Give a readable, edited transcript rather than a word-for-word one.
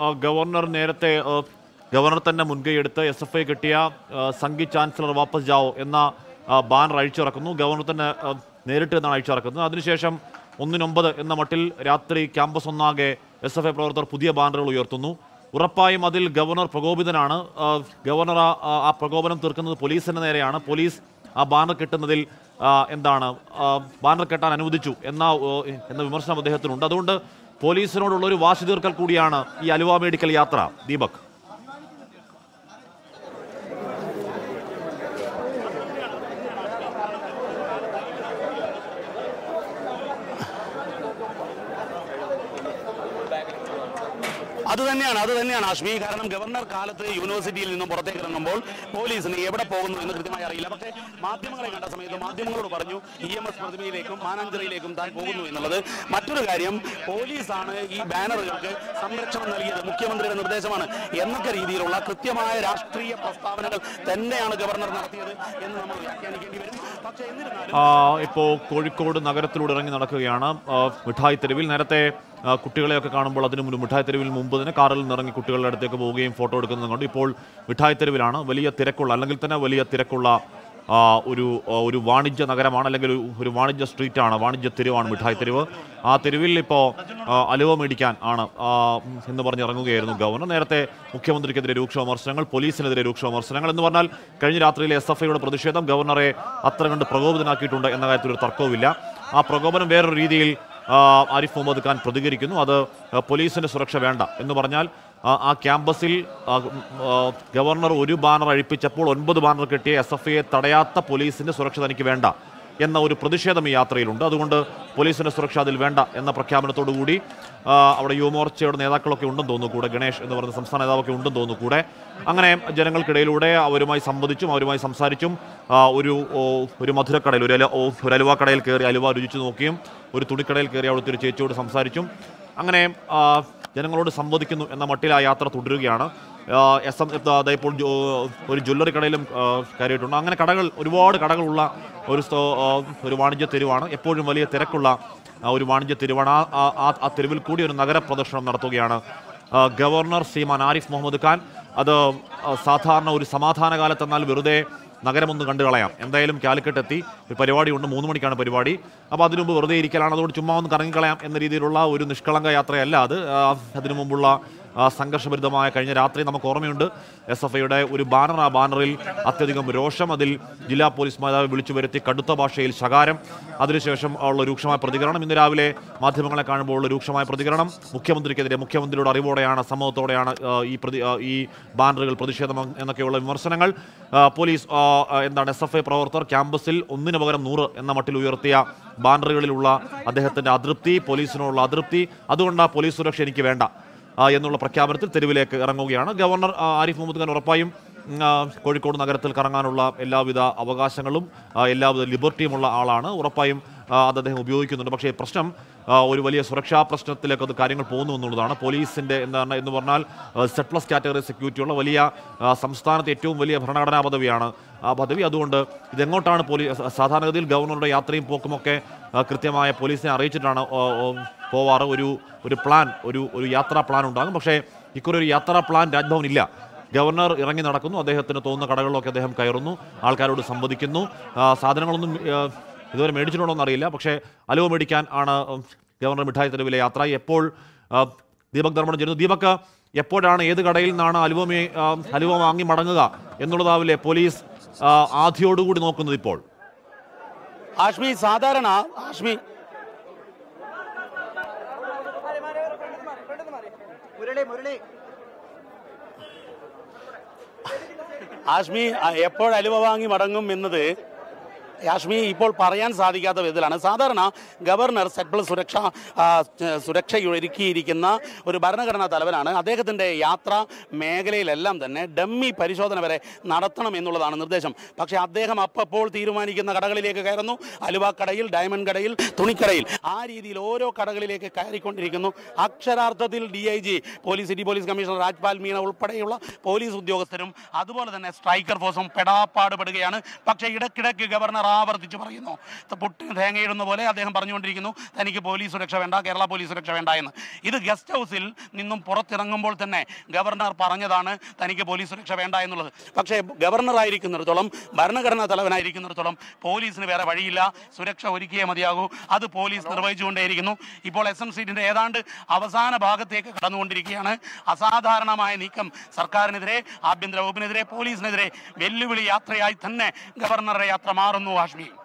Governor നേരത്തെ governor തന്നെ മുൻകൈയെടുത്ത് SFI കിട്ടിയ സംഘി ചാൻസലർ വാപ്പസ് ജാവോ എന്ന ബാനർ അഴിച്ചിറക്കുന്നു. ഗവർണർ തന്നെ നേരിട്ട് എന്നാണ് അഴിച്ചിറക്കുന്നത്. അതിനുശേഷം 1-9 എന്ന മട്ടിൽ രാത്രി ക്യാമ്പസ് ഒന്നാകെ SFI പ്രവർത്തകർ പുതിയ ബാനറുകൾ ഉയർത്തുന്നു. ഉറപ്പായും അതിൽ ഗവർണർ പ്രകോപിതനാണ്. ഗവർണർ ആ പ്രകോപനം തീർക്കുന്നത് പോലീസിന് നേരെയാണ്. പോലീസ് ആ ബാനർ കെട്ടുന്നതിൽ ബാനർ കെട്ടാൻ അനുവദിച്ചു എന്ന വിമർശനം അദ്ദേഹത്തിനുണ്ട്. അതുകൊണ്ട് പോലീസിനോടുള്ളൊരു വാശി തീർക്കൽ കൂടിയാണ് ഈ അലുവ മെഡിക്കൽ യാത്ര. ദീപക്, അത് തന്നെയാണ് ആഷ്മി. കാരണം ഗവർണർ കാലത്ത് യൂണിവേഴ്സിറ്റിയിൽ നിന്നും പുറത്തേക്ക് ഇറങ്ങുമ്പോൾ പോലീസിന് എവിടെ പോകുന്നു എന്ന് കൃത്യമായി അറിയില്ല. പക്ഷേ മാധ്യമങ്ങളെ കണ്ട സമയത്ത് മാധ്യമങ്ങളോട് പറഞ്ഞു EMS പ്രതിമയിലേക്കും മാനാഞ്ചിറയിലേക്കും താൻ പോകുന്നു എന്നുള്ളത്. മറ്റൊരു കാര്യം, പോലീസാണ് ഈ ബാനറുകൾക്ക് സംരക്ഷണം നൽകിയത്, മുഖ്യമന്ത്രിയുടെ നിർദ്ദേശമാണ് എന്നൊക്കെ രീതിയിലുള്ള കൃത്യമായ രാഷ്ട്രീയ പ്രസ്താവനകൾ തന്നെയാണ് ഗവർണർ നടത്തിയത് എന്ന് നമ്മൾ വ്യാഖ്യാനിക്കേണ്ടി വരും. പക്ഷേ എന്നിരുന്നാലും ഇപ്പോൾ കോഴിക്കോട് നഗരത്തിലൂടെ ഇറങ്ങി നടക്കുകയാണ് മിഠായി തെരുവിൽ. നേരത്തെ കുട്ടികളെയൊക്കെ കാണുമ്പോൾ അതിനു മുമ്പ് മിഠായി തെരുവിൽ മുമ്പ് തന്നെ കാറിൽ നിന്നിറങ്ങി കുട്ടികളുടെ അടുത്തേക്ക് പോവുകയും ഫോട്ടോ എടുക്കുന്നത് കൊണ്ട് ഇപ്പോൾ മിഠായി തെരുവിലാണ്. വലിയ തിരക്കുള്ള, അല്ലെങ്കിൽ തന്നെ വലിയ തിരക്കുള്ള ഒരു വാണിജ്യ നഗരമാണ്, അല്ലെങ്കിൽ ഒരു വാണിജ്യ സ്ട്രീറ്റാണ്, വാണിജ്യ തെരുവാണ് മിഠായി തെരുവ്. ആ തെരുവിൽ ഇപ്പോൾ അലുവ മേടിക്കാൻ ആണ് എന്ന് പറഞ്ഞ് ഇറങ്ങുകയായിരുന്നു ഗവർണർ. നേരത്തെ മുഖ്യമന്ത്രിക്കെതിരെ രൂക്ഷ വിമർശനങ്ങൾ, പോലീസിനെതിരെ രൂക്ഷ വിമർശനങ്ങൾ എന്ന് പറഞ്ഞാൽ കഴിഞ്ഞ രാത്രിയിലെ SFIയുടെ പ്രതിഷേധം ഗവർണറെ അത്ര കണ്ട് പ്രകോപിതനാക്കിയിട്ടുണ്ട് എന്ന കാര്യത്തിൽ ഒരു തർക്കവുമില്ല. ആ പ്രകോപനം വേറൊരു രീതിയിൽ ആരിഫ് മുഹമ്മദ് ഖാൻ പ്രതികരിക്കുന്നു. അത് പോലീസിൻ്റെ സുരക്ഷ വേണ്ട എന്ന് പറഞ്ഞാൽ ആ ക്യാമ്പസിൽ ഗവർണർ ഒരു ബാനർ അഴിപ്പിച്ചപ്പോൾ 9 ബാനർ കെട്ടിയ SFIയെ തടയാത്ത പോലീസിൻ്റെ സുരക്ഷ തനിക്ക് വേണ്ട എന്ന ഒരു പ്രതിഷേധം ഈ യാത്രയിലുണ്ട്. അതുകൊണ്ട് പോലീസിൻ്റെ സുരക്ഷ അതിൽ വേണ്ട എന്ന പ്രഖ്യാപനത്തോടു കൂടി അവിടെ യുവമോർച്ചയുടെ നേതാക്കളൊക്കെ ഉണ്ടെന്ന് തോന്നുന്നു, കൂടെ ഗണേഷ് എന്ന് പറയുന്ന സംസ്ഥാന നേതാവൊക്കെ ഉണ്ടെന്ന് തോന്നുന്നു കൂടെ. അങ്ങനെ ജനങ്ങൾക്കിടയിലൂടെ അവരുമായി സംവദിച്ചും അവരുമായി സംസാരിച്ചും ഒരു മധുരക്കടയിൽ, ഒരു അലുവ കടയിൽ കയറി അലുവ രുചിച്ചു നോക്കിയും ഒരു തുണിക്കടയിൽ കയറി അവിടുത്തെ ഒരു ചേച്ചിയോട് സംസാരിച്ചും അങ്ങനെ ജനങ്ങളോട് സംവദിക്കുന്നു എന്ന മട്ടിൽ ആ യാത്ര തുടരുകയാണ്. ഇപ്പോൾ ഒരു ജ്വല്ലറി കടയിലും കയറിയിട്ടുണ്ട്. അങ്ങനെ ഒരുപാട് കടകളുള്ള ഒരു വാണിജ്യ തെരുവാണ്. എപ്പോഴും വലിയ തിരക്കുള്ള ഒരു വാണിജ്യ തെരുവാണ്. ആ തെരുവിൽ കൂടി ഒരു നഗരപ്രദർശനം നടത്തുകയാണ് ഗവർണർ ശ്രീമാൻ ആരിഫ് മുഹമ്മദ് ഖാൻ. അത് സാധാരണ ഒരു സമാധാന കാലത്തെന്നാൽ വെറുതെ നഗരമൊന്ന് കണ്ടു കളയാം. എന്തായാലും കാലിക്കറ്റ് എത്തി, ഒരു പരിപാടിയുണ്ട്, 3 മണിക്കാണ് പരിപാടി. അപ്പോൾ അതിനു മുമ്പ് വെറുതെ ഇരിക്കലാണ്, അതുകൊണ്ട് ചുമ്മാ ഒന്ന് കറങ്ങിക്കളയാം എന്ന രീതിയിലുള്ള ഒരു നിഷ്കളങ്ക യാത്രയല്ല അത്. അതിനു മുമ്പുള്ള സംഘർഷഭരിതമായ കഴിഞ്ഞ രാത്രി നമുക്ക് ഓർമ്മയുണ്ട്. SFIയുടെ ഒരു ബാനർ, ആ ബാനറിൽ അത്യധികം രോഷം, അതിൽ ജില്ലാ പോലീസ് മേധാവി വിളിച്ചു വരുത്തി കടുത്ത ഭാഷയിൽ ശകാരം, അതിനുശേഷം ഉള്ള രൂക്ഷമായ പ്രതികരണം. ഇന്ന് രാവിലെ മാധ്യമങ്ങളെ കാണുമ്പോൾ ഉള്ള രൂക്ഷമായ പ്രതികരണം മുഖ്യമന്ത്രിക്കെതിരെ, മുഖ്യമന്ത്രിയുടെ അറിവോടെയാണ്, സമ്മതത്തോടെയാണ് ഈ ബാനറുകൾ പ്രതിഷേധം എന്നൊക്കെയുള്ള വിമർശനങ്ങൾ. പോലീസ് SFI പ്രവർത്തകർ ക്യാമ്പസിൽ 1 പകരം 100 എന്ന മട്ടിൽ ഉയർത്തിയ ബാനറുകളിലുള്ള അദ്ദേഹത്തിൻ്റെ അതൃപ്തി, പോലീസിനോടുള്ള അതൃപ്തി, അതുകൊണ്ട് പോലീസ് സുരക്ഷ എനിക്ക് വേണ്ട എന്നുള്ള പ്രഖ്യാപനത്തിൽ തെരുവിലേക്ക് ഇറങ്ങുകയാണ് ഗവർണർ ആരിഫ് മുഹമ്മദ് ഖാൻ. ഉറപ്പായും കോഴിക്കോട് നഗരത്തിൽ കറങ്ങാനുള്ള എല്ലാവിധ അവകാശങ്ങളും എല്ലാവിധ ലിബർട്ടിയുമുള്ള ആളാണ്. ഉറപ്പായും അത് അദ്ദേഹം ഉപയോഗിക്കുന്നുണ്ട്. പക്ഷേ പ്രശ്നം ഒരു വലിയ സുരക്ഷാ പ്രശ്നത്തിലേക്ക് അത് കാര്യങ്ങൾ പോകുന്നു എന്നുള്ളതാണ്. പോലീസിൻ്റെ എന്ന് പറഞ്ഞാൽ Z+ കാറ്റഗറി സെക്യൂരിറ്റിയുള്ള വലിയ സംസ്ഥാനത്തെ ഏറ്റവും വലിയ ഭരണഘടനാ പദവിയാണ് ആ പദവി. അതുകൊണ്ട് ഇതെങ്ങോട്ടാണ് സാധാരണഗതിയിൽ ഗവർണറുടെ യാത്രയും പോക്കുമൊക്കെ കൃത്യമായ പോലീസിനെ അറിയിച്ചിട്ടാണ് പോവാറ്. ഒരു പ്ലാൻ, ഒരു യാത്രാ പ്ലാൻ ഉണ്ടാകും. പക്ഷേ ഇക്കുറി ഒരു യാത്രാ പ്ലാൻ രാജ്ഭവൻ ഇല്ല. ഗവർണർ ഇറങ്ങി നടക്കുന്നു, അദ്ദേഹത്തിന് തോന്നുന്ന കടകളിലൊക്കെ അദ്ദേഹം കയറുന്നു, ആൾക്കാരോട് സംവദിക്കുന്നു. സാധനങ്ങളൊന്നും ഇതുവരെ മേടിച്ചിട്ടുണ്ടോയെന്ന് അറിയില്ല. പക്ഷേ അലുവ മേടിക്കാൻ ആണ് ഗവർണർ മിഠായി തെരുവിലെ യാത്ര. എപ്പോൾ ദീപക് ധർമ്മടം ചേരുന്നു? ദീപക്, എപ്പോഴാണ് ഏത് കടയിൽ നിന്നാണ് അലുവ വാങ്ങി മടങ്ങുക എന്നുള്ളതാവില്ലേ പോലീസ് ആധിയോടുകൂടി നോക്കുന്നത് ഇപ്പോൾ? ആഷ്മി, സാധാരണ ആഷ്മി എപ്പോൾ അലുവ വാങ്ങി മടങ്ങും എന്നത് യാഷ്മി ഇപ്പോൾ പറയാൻ സാധിക്കാത്ത വിധത്തിലാണ്. സാധാരണ ഗവർണർ Z+ സുരക്ഷ ഒരുക്കിയിരിക്കുന്ന ഒരു ഭരണഘടനാ തലവനാണ്. അദ്ദേഹത്തിൻ്റെ യാത്രാ മേഖലയിലെല്ലാം തന്നെ ഡമ്മി പരിശോധന വരെ നടത്തണം എന്നുള്ളതാണ് നിർദ്ദേശം. പക്ഷേ അദ്ദേഹം അപ്പോൾ തീരുമാനിക്കുന്ന കടകളിലേക്ക് കയറുന്നു. അലുവ കടയിൽ, ഡയമണ്ട് കടയിൽ, തുണിക്കടയിൽ, ആ രീതിയിൽ ഓരോ കടകളിലേക്ക് കയറിക്കൊണ്ടിരിക്കുന്നു. അക്ഷരാർത്ഥത്തിൽ DIG city police commissioner Rajpal Meena ഉൾപ്പെടെയുള്ള പോലീസ് ഉദ്യോഗസ്ഥരും അതുപോലെ തന്നെ സ്ട്രൈക്കർ ഫോഴ്സും പെടാപ്പാടുപെടുകയാണ്. പക്ഷേ ഇടയ്ക്കിടയ്ക്ക് ഗവർണർ ആവർത്തിച്ച് പറയുന്നു. പുട്ടിന് തേങ്ങയിടുന്ന പോലെ അദ്ദേഹം പറഞ്ഞുകൊണ്ടിരിക്കുന്നു തനിക്ക് പോലീസ് സുരക്ഷ വേണ്ട, കേരള പോലീസ് സുരക്ഷ വേണ്ട എന്ന്. ഇത് ഗസ്റ്റ് ഹൗസിൽ നിന്നും പുറത്തിറങ്ങുമ്പോൾ തന്നെ ഗവർണർ പറഞ്ഞതാണ് തനിക്ക് പോലീസ് സുരക്ഷ വേണ്ട എന്നുള്ളത്. പക്ഷേ ഗവർണറായിരിക്കുന്നിടത്തോളം, ഭരണഘടനാ തലവനായിരിക്കുന്നിടത്തോളം പോലീസിന് വേറെ വഴിയില്ല, സുരക്ഷ ഒരുക്കിയേ മതിയാകൂ. അത് പോലീസ് നിർവഹിച്ചുകൊണ്ടേയിരിക്കുന്നു. ഇപ്പോൾ SMCന്റെ ഏതാണ്ട് അവസാന ഭാഗത്തേക്ക് കടന്നുകൊണ്ടിരിക്കുകയാണ്. അസാധാരണമായ നീക്കം സർക്കാരിനെതിരെ, ആഭ്യന്തര വകുപ്പിനെതിരെ, പോലീസിനെതിരെ വെല്ലുവിളി യാത്രയായി തന്നെ ഗവർണറുടെ യാത്ര മാറുന്നു. ഹാഷ്മി.